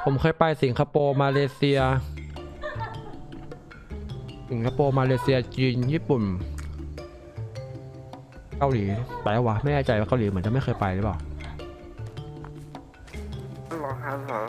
ผมเคยไปสิงคโปร์มาเลเซียจีนญี่ปุ่นเกาหลีไปแล้ววะไม่แน่ใจว่าเกาหลีเหมือนจะไม่เคยไปหรือเปล่ารอฮัลโหล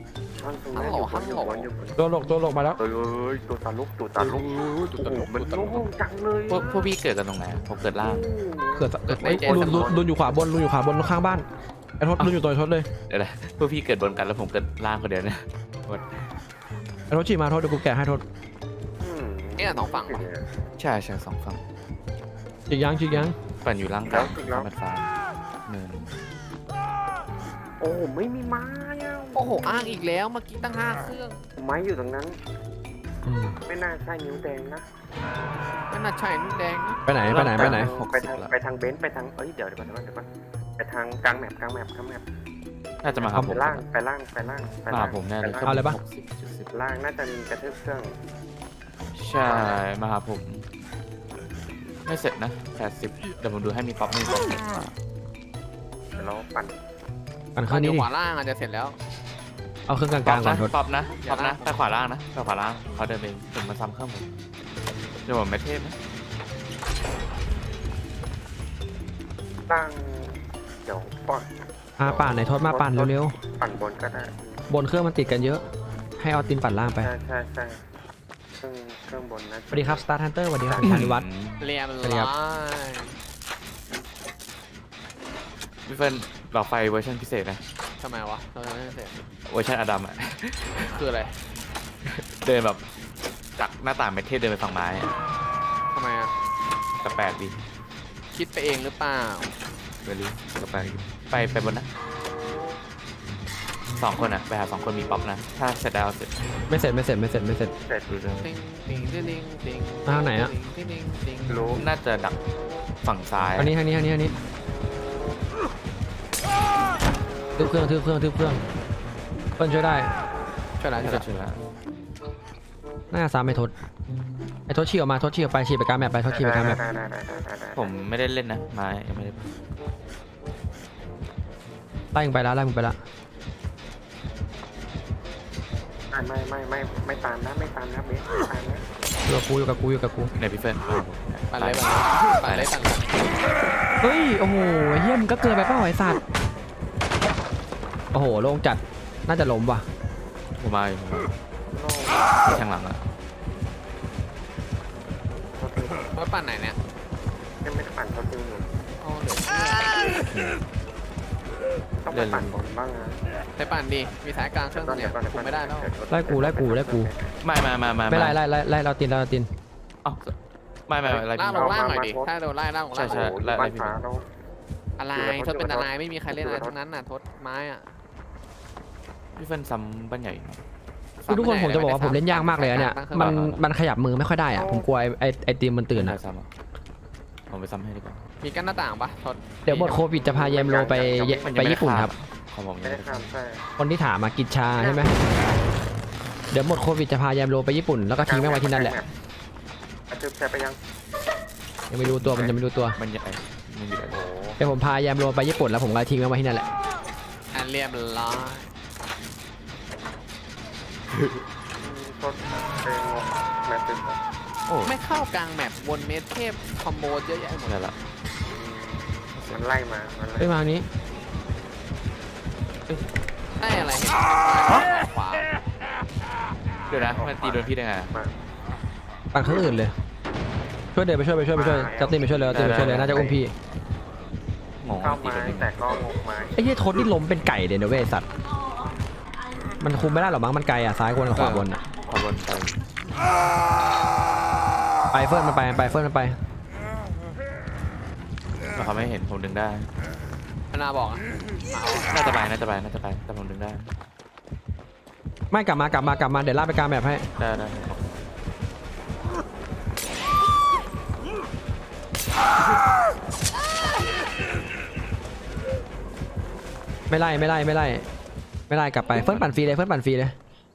ตัวหลกมาแล้วตัวตาลุกมันโล่งจังเลยพวกพี่เกิดกันตรงไหนผมเกิดล่างเกิดลุนอยู่ขวาบนข้างบ้านไอ้ทศลุนอยู่ตัวไอ้ทศเลยเดี๋ยวนะพวกพี่เกิดบนกันแล้วผมเกิดล่างคนเดียวเนี่ยไอ้ทศชี้มาทศเดี๋ยวกูแกะให้ทศเนี่ยสองฝั่งใช่สองฝั่งจิกยังปั่นอยู่ล่างกลางมันฟ้าเนินโอ้ไม่มีไม้โอ้โหอ้างอีกแล้วเมื่อกี้ตั้ง5 เครื่องไม้อยู่ตรงนั้นไม่น่าใช่นิ้วแดงนะไม่น่าใช่นิ้วแดงนะไปไหนไปทางเบนซ์ไปทางเดี๋ยวก่อนไปทางกลางแมปน่าจะมาครับผมไปล่างมาผมแน่เลยเอาเลยปะล่างน่าจะมีกระทืบเครื่องใช่มาหาผมไม่เสร็จนะ80เดี๋ยวผมดูให้มีป๊อปไม่ป๊อปเดี๋ยวเราปั่นเครื่องนี้ขวาล่างอาจจะเสร็จแล้วเอาเครื่องกลางๆก่อนป๊อปนะไปขวาล่างนะไปขวาล่างเขาเดินไปถึงมาซ้ำเครื่องผมเดี๋ยวผมไม่เทพนะล่างเดี๋ยวปั่นไหนทศมาปั่นเร็วๆปั่นบนก็ได้บนเครื่องมันติดกันเยอะให้เอาตินปั่นล่างไปใช่เครื่องบนนะสวัสดีครับสตาร์ฮันเตอร์สวัสดีครับธนิวัฒน์เรียบร้อยพี่เฟิร์นหลอดไฟเวอร์ชันพิเศษนะทำไมวะเวอร์ชันอดัมอ่ะคืออะไรเดินแบบจากหน้าต่างเมทเทสเดินไปฝั่งไม้ทำไมอ่ะกระแปดดีคิดไปเองหรือเปล่าไม่รู้กระแปดไปบนนะ2 คนอ่ะไปหา2 คนมีป๊อปนะถ้าเสร็จแล้วเสร็จไม่เสร็จดูเรื่องทางไหนอ่ะรู้น่าจะดักฝั่งซ้ายอันนี้ทึบเครื่องเปิ้ลช่วยได้ช่วยแล้วน่าจะซ้ำไอ้ทศชี้ออกมาชี้ออกไปชี้ไปกลางแมปไปทศชี้ไปกลางแมปผมไม่ได้เล่นนะไม้ยังไม่ได้ไล่มึงไปแล้วไม่ตามนะเบสตามนะอยู่กับกูไหนพี่เฟิร์นปั่นเลยเฮ้ยโอ้โหเฮี้ยมก็เกินไปเปล่าไอ้สัตว์โอ้โหโล่งจัดน่าจะล้มว่ะผมมาข้างหลังอ่ะว่าปั่นไหนเนี่ยไม่ได้ปั่นเขาจริงอยู่ต้องไปปั่นบนบ้างนะไปปั่นดีมีสายกลางเครื่องเนี่ยคุมไม่ได้แล้วไล่กูไม่ไล่เราตินอ๋อไม่ล่างลงล่างหน่อยดิถ้าโดนไล่ล่างลงล่างใช่ไล่พี่อะไรทศเป็นอะไรไม่มีใครเล่นอะไรทั้งนั้นน่ะทศไม้อ่ะพี่เฟิร์นซ้ำบ้านใหญ่ทุกคนผมจะบอกว่าผมเล่นยากมากเลยเนี่ยมันขยับมือไม่ค่อยได้อ่ะผมกลัวไอตีมมันตื่นอ่ะผมไปซ้ำให้ดีกว่ามีกั้นหน้าต่างปะทศเดี๋ยวหมดโควิดจะพาเยมโลไปญี่ปุ่นครับคนที่ถามมากิจชาใช่ไหมเดี๋ยวหมดโควิดจะพาเยมโลไปญี่ปุ่นแล้วก็ทิ้งแม่ไว้ที่นั่นแหละยังไม่รู้ตัวมันยังไม่รู้ตัวมันใหญ่เดี๋ยวผมพาเยมโลไปญี่ปุ่นแล้วผมก็ทิ้งแม่ไว้ที่นั่นแหละอันเรียบร้อยไม่เข้ากลางแมปวนเมทเทพคอมโบเยอะแยะหมดเลยละมันไล่มานี้ได้อะไรขวาเดี๋ยวนะมันตีโดนพี่ได้ไงปั่นเครื่องอื่นเลยช่วยเดินไปช่วยจับตีนไปช่วยเลยน่าจะอุ้มพี่เข้ามาแต่ก็งงมาไอ้เหี้ยทศนี่ล้มเป็นไก่เดนเวสัตว์มันคุมไม่ได้หรอมั้งมันไกลอ่ะซ้ายบนขวาบนอ่ะขวาบนไปเฟิร์นมันไปเขาไม่เห็นผมดึงได้นาบอกน่าจะไปแต่ผมดึงได้ไม่กลับมาเดี๋ยวลากไปกลางแบบให้ได้ไม่ไล่กลับไปเฟิร์นปั่นฟรีเลย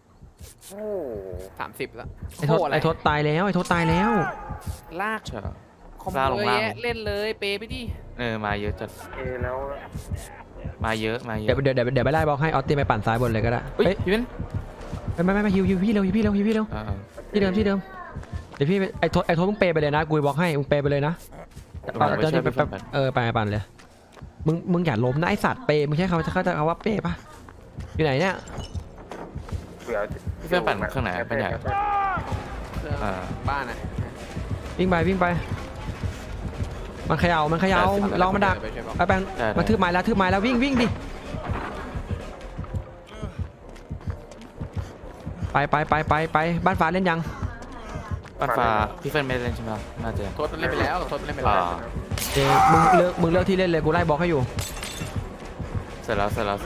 30แล้วไอ้ทศตายแล้วลากคอมโบเยอะเล่นเลยเปไปดิมาเยอะจัดแล้วมาเยอะมาเยเดี๋ยวอะเดี๋ยวเดี๋ยวเดี๋ยวไปไล่บล็อกให้ออสตีไปปั่นซ้ายบนเลยก็ได้เฮ้ยเฮ้ยพี่เป็นไม่ฮิวพี่เร็วฮิวพี่เร็วฮิวพี่เร็วอ่าที่เดิมเดี๋ยวพี่ไอ้โทษมึงเปย์ไปเลยนะกูบล็อกให้มึงเปย์ไปเลยนะผมไปช่วยไปพี่เฟิร์นปั่นไปปั่นเลยมึงอย่าล้มนะไอสัตว์เปย์มึงใช้คำว่าเปย์ปะอยู่ไหนเนี่ยเดี๋ยวพี่เฟิร์นปั่นข้างไหนเป็นใหญ่เครื่องอ่าบ้านอ่ะวิ่งไปมันเขย่าลองมันดักไปช่วยบอกไปแปงมาทืบไม้แล้ววิ่งดิไปบ้านฟ้าเล่นยังปันฟ้าพี่เฟิร์นไม่ได้เล่นใช่ไหมน่าจะโทษเล่นไปแล้วโทษเล่นไปอ่าแล้วมึงเลือกที่เล่นเลยกูไล่บล็อกให้อยู่เสร็จแล้ว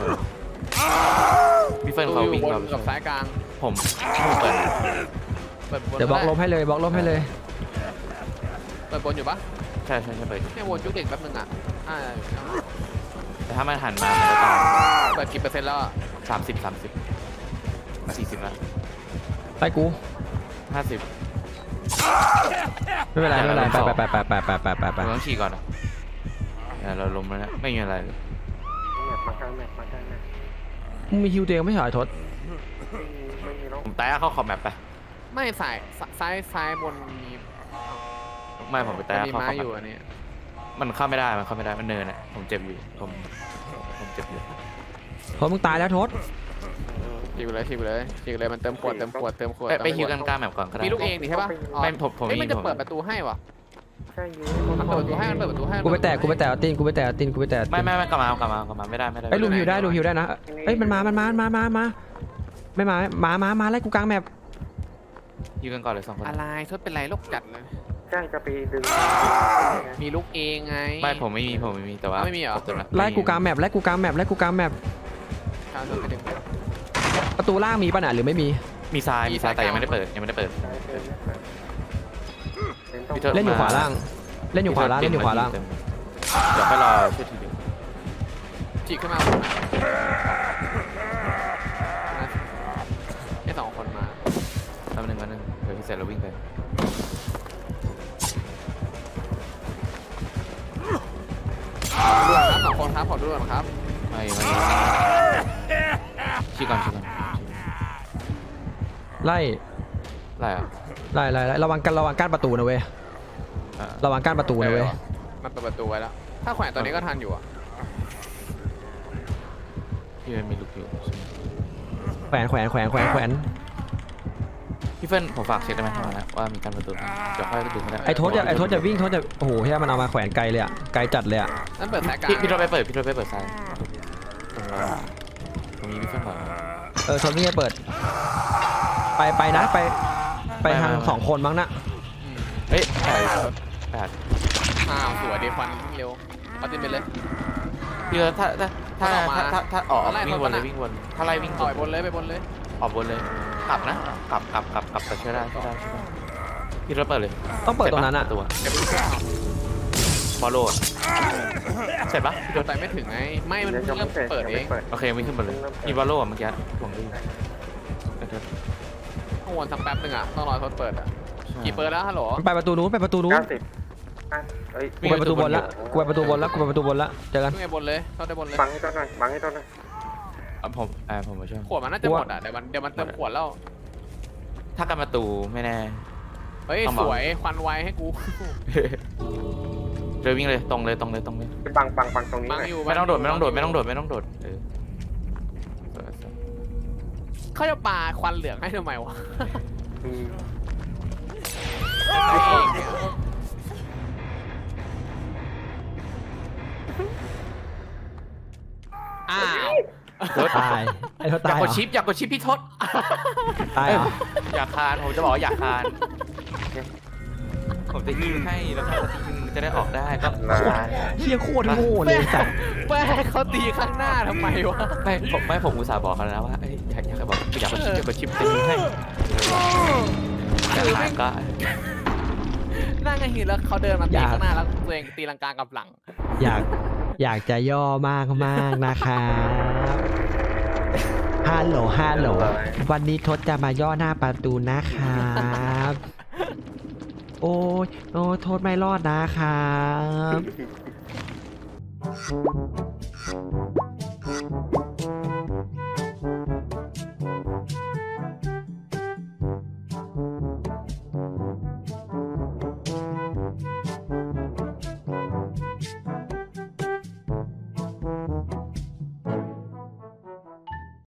พี่เฟิร์นเขาวิ่งบเรานกับซ้ายกลางผมเปิดเปิดบนเดี๋ยวบล็อกลบให้เลยเปิดบนอยู่ปะใช่เปิดเนี่ยวนจุกเด็กแป๊บนึงอ่ะแต่ถ้ามันหันมามันจะตายเปิดกี่เปอร์เซ็นต์แล้วอ่ะ 30 40แล้วไล่กู 50 ไม่เป็นไรไปเราต้องฉี่ก่อนอ่ะเราล้มแล้วนะไม่มีอะไรเลยมากลางแมปมากลางแมปมึงมีฮิวตัวเองไม่ใช่เหรอทศไม่มีแล้วผมแตะเข้าคอมแมปไปไม่ซ้ายบนมีไม่ผมไปแตะมีเข้าม้าคอมอยู่แมปอันนี้มันเข้าไม่ได้มันเนินอ่ะผมเจ็บอยู่ผมเจ็บอยู่ทศมึงตายแล้วทศฉีกเลยมันเติมขวดไปฮิวกันกลางแมปก่อนก็ได้มีลูกเองดิใช่ปะไม่ผมเฮ้ยมีมันจะเปิดประตูให้วะใช่ยูมันเปิดประตูให้กูไปแตะตีนกูไปแตะตีนไม่กลับมาไม่ได้ไอ้ลุมฮิวได้นะเอ้ยมันมาไม่มาไล่กูกลางแมปฮิวกันก่อนเลย2 คนอะไรโทษเป็นไรโรคจัดเลยใช่จะไปดึงมีลูกเองไงไม่ผมไม่มีแต่ว่าไม่มีเหรอไล่กูกลางแมปชาวโทษไปดึงประตูล่างมีป่ะน่ะหรือไม่มีมีทรายแต่ยังไม่ได้เปิดเล่นอยู่ขวาล่างเดี๋ยวไปรอช่วยทีเดียวฉีกขึ้นมาไอ้2 คนมาแป๊บนึงเดี๋ยวพี่เสร็จแล้ววิ่งไปด้วยครับ2 คนครับขอดูก่อนครับไม่ชี้ก่อนไล่อะไรอ่ะระวังกั้นประตูนะเว้ยระวังกั้นประตูนะเว้ยมันเปิดประตูไว้แล้วถ้าแขวนตัวนี้ก็ทันอยู่อ่ะพี่มีลูกอยู่แขวนพี่เฟิร์นผมฝากเช็คได้ไหมว่ามีการประตูเดี๋ยวค่อยไปดูก็ได้ไอ้โทษจะวิ่งโอ้โหเฮียมันเอามาแขวนไกลเลยอ่ะไกลจัดเลยอ่ะนั่นเปิดสายกลางพี่รถไปเปิดซ้ายตรงนี้พี่เฟิร์นก่อนโทษวิ่งไปเปิดไปนะไปทาง2 คนมั้งนะเฮ้ย8 สวยดีควันเร็วเอาติดไปเลยพี่ถ้าออกวิ่งวนถ้าไล่วิ่งต่อยบนเลยไปบนเลยออกบนเลยกลับนะกลับแต่ช่วยได้พี่รถเปิดเลยต้องเปิดตรงนั้นอ่ะตัวบอลโลดเสร็จปะโดนไปไม่ถึงไงไม่มันเริ่มเปิดเองโอเควิ่งขึ้นบนเลยมีบอลโลเมื่อกี้หวังดีต้องวนสักแป๊บนึงอ่ะต้องรอทดเปิดอ่ะกี่เปิดแล้วฮัลโหลไปประตูนู้น 90เฮ้ยกูไปประตูบนแล้วเจอกันขึ้นไปบนเลยเข้าได้บนเลยบังให้ต้นหน่อยผมมาช่วยขวดมันน่าจะหมดอ่ะเดี๋ยวมันเติมขวดแล้วถ้ากันประตูไม่แน่เฮ้ยสวยควันไวให้กูเลยวิ่งเลยตรงเลยบังตรงนี้บังอยู่ไม่ต้องโดดเขาจะปาควันเหลืองให้ทำไมวะอ้าวตายไอ้ทศอตายยากกดชิปพี่ทศตายเหรออยากคานผมจะบอกว่าอยากคานผมจะยิงให้แล้วถ้าจะได้ออกได้ก็เฮียโคตรโง่เลยสัตว์แม่เขาตีข้างหน้าทำไมวะผมอุตส่าห์บอกเขาแล้วว่าอยากกดชิปจะยิงให้แต่คานก็นั่งกันหินแล้วเขาเดินมาตีข้างหน้าแล้วตัวเองตีลังกากับหลังอยากจะย่อมากนะครับฮัลโหลวันนี้ทศจะมาย่อหน้าประตูนะครับ โอ้โทษไม่รอดนะครับ